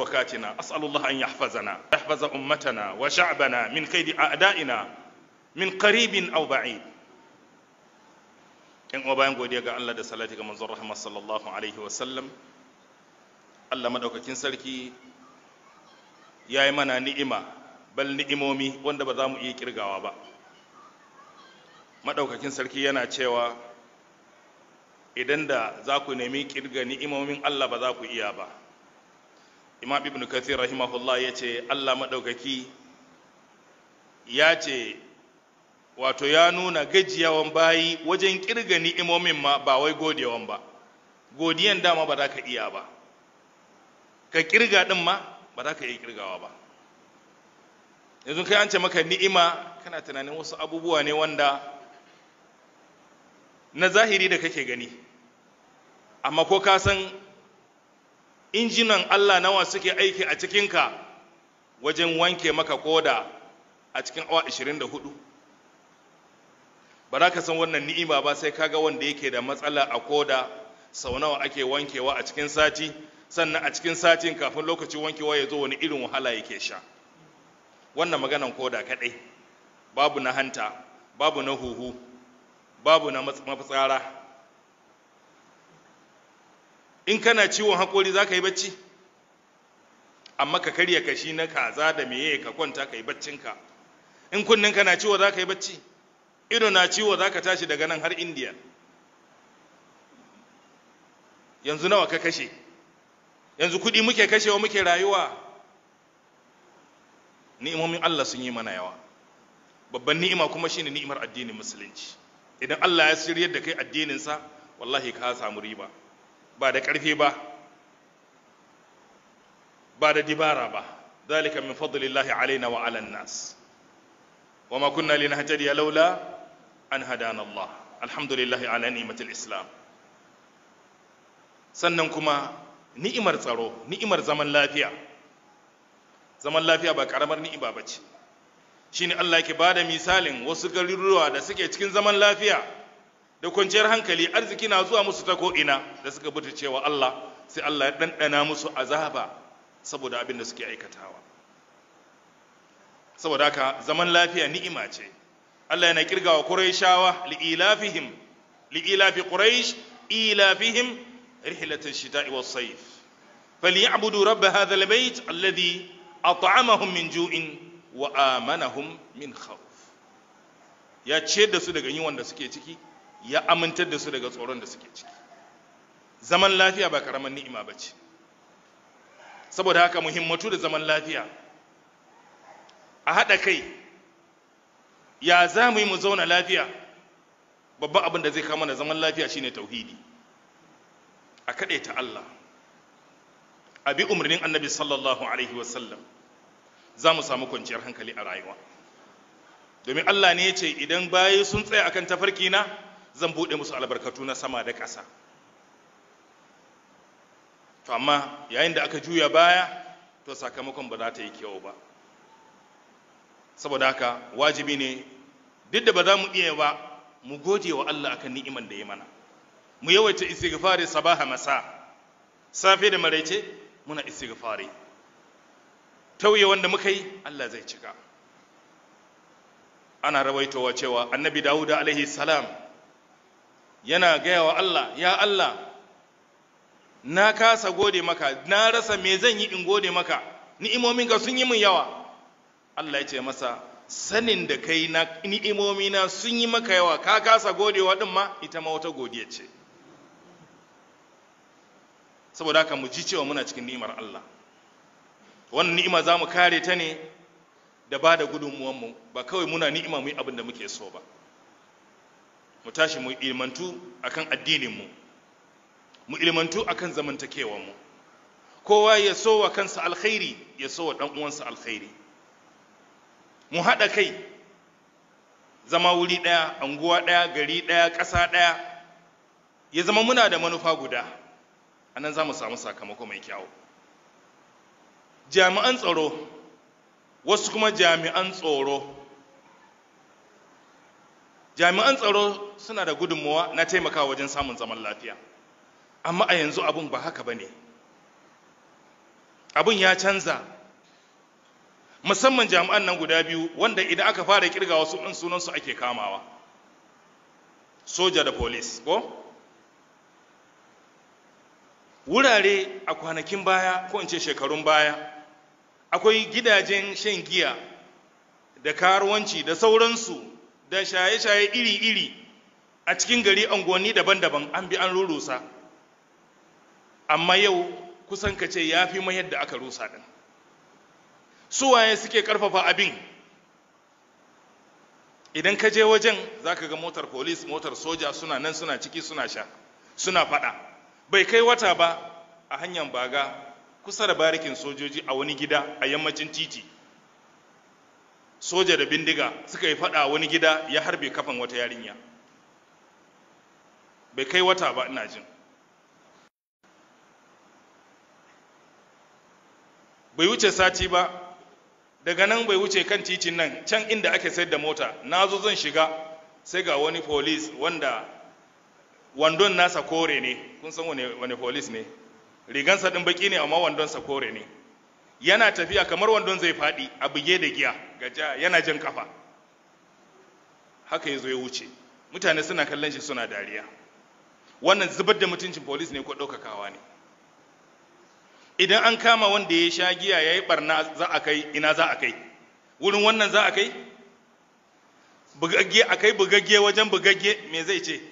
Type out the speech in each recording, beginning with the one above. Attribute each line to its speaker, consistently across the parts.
Speaker 1: وكاتنا أسأل الله أن يحفظنا يحفظ أمتنا وشعبنا من كيد أعدائنا من قريب أو بعيد. in uwa bayan godiya ga Allah da salati ga manzon rahama sallallahu alaihi wasallam, Allah madaukakin sarki ya yi mana ni'ima, bal ni'imomi wanda ba za mu iya kirgawa ba. Madaukakin sarki yana cewa idan da za ku nemi kirga ni'imomin Allah ba za ku iya ba. Imam Ibn Kathir rahimahullah ya ce Allah madaukaki ya ce wato ya nuna gajiyawan bayi wajen kirga ni'imomin ma ba wai godewan ba. Godiyan dama ba za ka iya ba, ka kirga din ma ba za ka iya kirgawa ba. Yanzu kai an ce maka ni'ima, kana tunanin wasu abubuwa ne wanda na zahiri da kake gani, amma ko ka san injinan Allah nawa suke aiki a cikinka wajen wanke maka koda a cikin awa 24? Ba za ka san wannan ni'ima ba sai kaga wanda yake da matsala a koda sau nawa ake wankewa a cikin sati, sannan a cikin satin kafin lokacin wankewa ya zo wani irin wahala yake sha. Wannan maganan koda kadai, babu na hanta, babu na huhu, babu na mafitsara. In kana ciwon haƙori za ka yi bacci, amma ka karya kashi na kaza da meye ka kwanta ka yi baccinka. In kunnen ka na ciwo za ka yi bacci, ido na ciwo za ka tashi daga nan har Indiya. Yanzu nawa ka kashe? Yanzu kuɗi muke kashewa muke rayuwa. Ni'imomin Allah sun yi mana yawa. Babban ni'ima kuma shine ni'imar addinin musulunci. Idan Allah ya shiryar da kai addininsa, wallahi ka samu riba. Ba da ƙarfi ba, ba da dibara ba. Zalika min fadlillahi alaina wa ala nas. Wa ma kunna linahtadiya laula an hadana Allah. Alhamdulillahi ala ni'matil Islam. Sannan kuma ni'imar tsaro, ni'imar zaman lafiya. Zaman lafiya ba karamar ni'ima bace. Shine Allah yake bada misalin wasu garuruwa da suke cikin zaman lafiya da kwanciyar hankali, arziki na zuwa musu ta ko'ina, da suka buta cewa Allah, sai Allah ya ɗanɗana musu azaba saboda abin da suke aikatawa. Saboda haka zaman lafiya ni'ima ce. Allah yana kirgawa Qurayshawa li'ilafi Quraysh ilafihim rihlatash shita'i was-sayf falyabudu rabb hadha al-bayt alladhi at'amahum min ju'in wa amanahum min khawf. Ya ce da su daga yunwan da suke ciki, ya amintar da su daga tsoron da suke ciki. Zaman lafiya ba karaman ni'ima bace. Saboda haka muhimmatu da zaman lafiya, a haɗa kai, ya za mu yi mu zauna lafiya. Babban abin da zai kama da zaman lafiya shine tauhidi, a kaɗaita Allah, a bi umarnin annabi sallallahu alaihi wasallam, za mu samu kwanciyar hankali a rayuwa. Domin Allah ne ya ce idan bayi sun tsaya akan tafarki na, zan buɗe musu albarkatu na sama da ƙasa. To amma yayin da aka juya baya, to sakamakon ba za ta yi kyau ba. Saboda haka wajibi ne, duk da ba za mu iya ba, mu gode wa Allah akan ni'iman da ya mana. Mu yawaita istighfari sabaha masa, safe da maraice muna istighfari. Tauye wanda muka yi, Allah zai cika. Ana rawaitowa cewa annabi Dawuda alaihi salam yana gaya wa Allah, ya Allah, na kasa gode maka, na rasa me zan yi in gode maka, ni'imominka sun yi min yawa. Allah ya ce masa, sanin da kai na ni'imomina sun yi maka yawa, ka kasa godewa din ma, ita ma wata godiya ce. Saboda haka mu ji cewa muna cikin ni'imar Allah. Wannan ni'ima za mu kare ta ne da ba da gudunmuwanmu, ba kawai muna ni'ima mu yi abin da muke so ba. Mu tashi mu ilmantu akan addininmu, mu ilmantu akan zamantakewanmu. Kowa ya so wa kansa alkhairi, ya so wa ɗan uwansa alkhairi. Mu haɗa kai, zama wuri ɗaya, anguwa ɗaya, gari ɗaya, ƙasa ɗaya, ya zama muna da manufa guda. A nan za mu samu sakamako mai kyau. Jami'an tsaro, wasu kuma jami'an tsoro. Jami'an tsaro suna da gudunmuwa na taimakawa wajen samun zaman lafiya. Amma a yanzu abun ba haka ba ne. abun ya canza, musamman jami'an nan guda biyu wanda idan aka fara kirga wasu ɗin sunansu ake kamawa, soja da police ko? Wurare a kwanakin baya ko in ce shekarun baya akwai gidajen shan giya da karuwanci da sauransu da shaye-shaye iri-iri a cikin gari, unguwanni daban-daban an bi an rurusa, amma yau kusan ka ce ya fi mai yadda aka rusa ɗin. Suwaye suke ƙarfafa abin? Idan ka je wajen za ka ga motar polis, motar soja suna nan suna ciki suna sha suna faɗa. Bai kai wata ba a hanyar Baga kusa da barikin sojoji a wani gida a yammacin titi, soja da bindiga suka yi faɗa wani gida ya harbe kafan wata yarinya. Bai kai wata ba ina jin. Bai wuce sati ba, daga nan bai wuce kan titin nan can inda ake sayar da mota, na zo zan shiga sai ga wani polis wanda wandon nasa kore ne, kun san wani polis ne, rigansa ɗin baki ne amma wandonsa kore ne, yana tafiya kamar wandon zai faɗi a buge da giya gaja yana jan kafa, haka ya zo ya wuce, mutane suna kallon shi suna dariya. Wannan zubar da mutuncin polis ne ko ɗaukakawa ne? Idan an kama wanda ya sha giya ya yi barna za a kai ina za a kai? Wurin wannan za a kai? Bugagge a kai bugagge wajen bugagge me zai ce?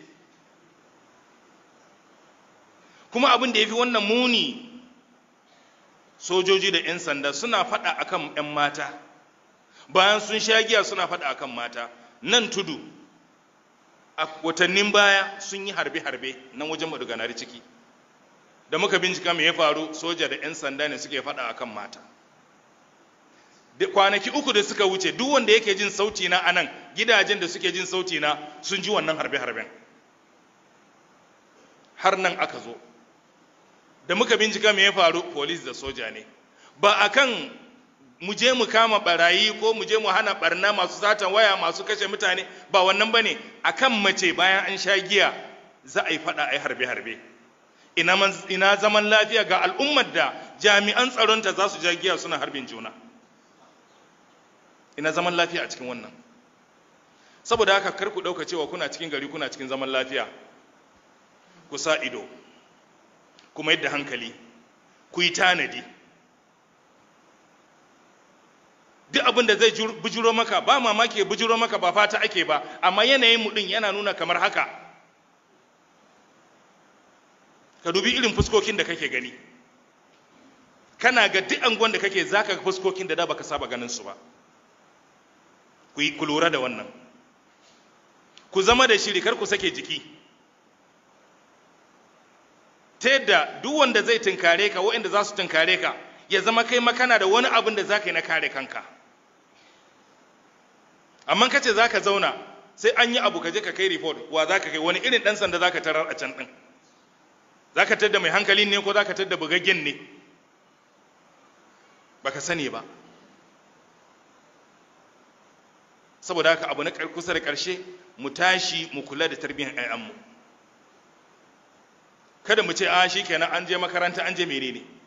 Speaker 1: Kuma abin da ya fi wannan muni, sojoji da 'yan sanda suna faɗa akan 'yan mata, bayan sun sha giya suna faɗa akan mata. Nan tudu a watannin baya sun yi harbe-harbe nan wajen Maduganari ciki, da muka bincika me ya faru, soja da 'yan sanda ne suke faɗa akan mata. Kwanaki 3 da suka wuce duk wanda yake jin sauti na anan, gidajen da suke jin sauti na sun ji wannan harbe-harben, har nan aka zo da muka bincika me ya faru, police da soja ne. Ba akan mu je mu kama barayi ko mu je mu hana barna masu satan waya masu kashe mutane, ba wannan bane, akan mace bayan an sha giya za a yi faɗa a yi harbe-harbe. Ina zaman lafiya ga al'ummar da jami'an tsaronta za su ja giya suna harbin juna? Ina zaman lafiya a cikin wannan? Saboda haka kar ku ɗauka cewa kuna cikin gari kuna cikin zaman lafiya. Ku sa ido, kuma yadda hankali, ku yi tanadi. Duk abin da zai bujuro maka, ba mamaki ya bujuro maka, ba fata ake ba, amma yanayin mu din yana nuna kamar haka. Ka dubi irin fuskokin da kake gani, kana ga duk anguwan da kake zaka ga fuskokin da baka saba ganin su ba. Ku lura da wannan, ku zama da shiri, kar ku sake jiki, ta yadda duk wanda zai tunkare ka, waɗanda za su tunkare ka, ya zama kai makana da wani abin da za ka yi na kare kanka. Amma kace za ka zauna sai an yi abu ka je ka kai report, wa za ka kai? Wani irin ɗan sanda za ka tarar a can ɗin? Za ka tadda mai hankali ne ko za ka tadda bugaggen ne? Ba ka sani ba. Saboda haka abu na kusa da ƙarshe, mu tashi mu kula da tarbiyyar 'ya'yanmu. Kada mu ce a shi kenan an je makaranta an je menene.